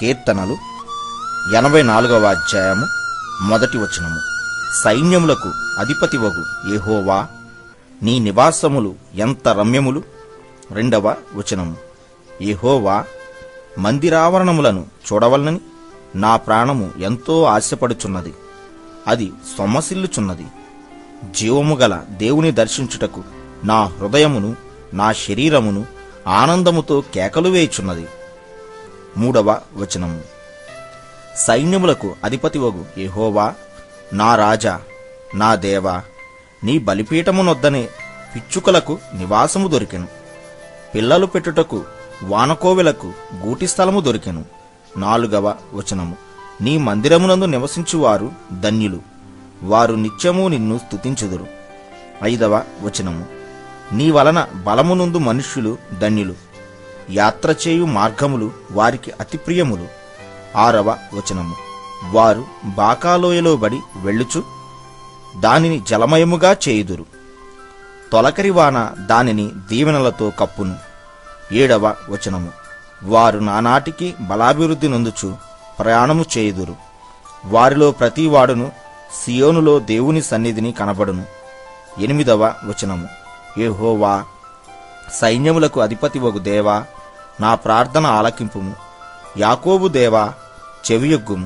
కీర్తనలు 84వ అధ్యాయము 1వ వచనము. సైన్యములకు అధిపతివగు యెహోవా, నీ నివాసములు ఎంత రమ్యములు. 2వ వచనము. యెహోవా, మందిరావరణములను చూడవలనని నా ప్రాణము ఎంతో ఆశపడుచున్నది, అది సొమ్మసిల్లుచున్నది. జీవము గల దేవుని దర్శించుటకు నా హృదయమును నా శరీరమును ఆనందముతో కేకలు వేయుచున్నది. 3వ వచనము. సైన్యములకు అధిపతివగు యెహోవా, నా రాజా, నా దేవా, నీ బలిపీఠమునొద్దనే పిచ్చుకలకు నివాసము దొరికెను, పిల్లలు పెట్టుటకు వానకోవెలకు గూటి స్థలము దొరికెను. 4వ వచనము. నీ మందిరమునందు నివసించువారు ధన్యులు, వారు నిత్యము నిన్ను స్తుతించుదురు. 5వ వచనము. నీ వలన బలమునందు మనుష్యులు ధన్యులు, యాత్ర చేయు మార్గములు వారికి అతి ప్రియములు. 6వ వచనము. వారు బాకాలోయలో బడి వెళ్ళుచు దానిని జలమయముగా చేయుదురు, తొలకరి వాన దానిని దీవెనలతో కప్పును. 7వ వచనము. వారు నానాటికి బలాభివృద్ధి నొందుచు ప్రయాణము చేయుదురు, వారిలో ప్రతివాడును సియోనులో దేవుని సన్నిధిని కనబడును. 8వ వచనము. యెహోవా, సైన్యములకు అధిపతివగు దేవా, నా ప్రార్థన ఆలకింపుము, యాకోబు దేవా, చెవియొగ్గుము.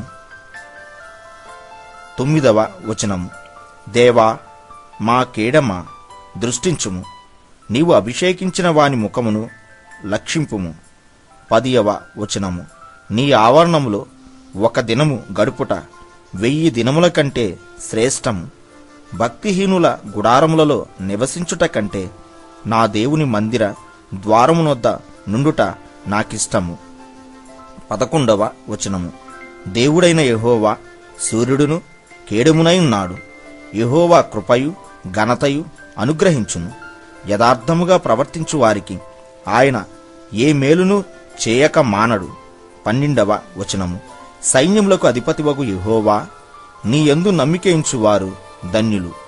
9వ వచనము. దేవా, మా కేడమా, దృష్టించుము, నీవు అభిషేకించిన వాని ముఖమును లక్షింపుము. 10వ వచనము. నీ ఆవరణములో ఒక దినము గడుపుట 1000 దినముల కంటే శ్రేష్టము, భక్తిహీనుల గుడారములలో నివసించుట కంటే నా దేవుని మందిర ద్వారమునొద్ద నుండుట నాకిష్టము. 11వ వచనము. దేవుడైన యెహోవా సూర్యుడును కేడమునై ఉన్నాడు, యెహోవా కృపయు ఘనతయు అనుగ్రహించును, యథార్థముగా ప్రవర్తించు వారికి ఆయన ఏ మేలును చేయక మానడు. 12వ వచనము. సైన్యములకు అధిపతివగు యెహోవా, నీ యందు నమ్మికయించువారు ధన్యులు,